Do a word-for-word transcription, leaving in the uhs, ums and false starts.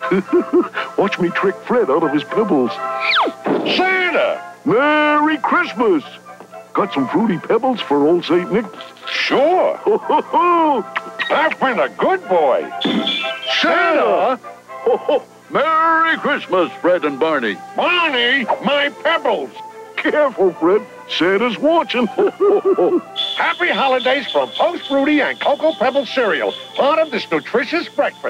Watch me trick Fred out of his Pebbles. Santa! Merry Christmas! Got some fruity Pebbles for old Saint Nick? Sure. Ho, ho, ho! I've been a good boy. Santa! Ho, ho. Merry Christmas, Fred and Barney. Barney, my Pebbles. Careful, Fred. Santa's watching. Ho, ho, ho. Happy holidays from Post Fruity and Cocoa Pebbles cereal, part of this nutritious breakfast.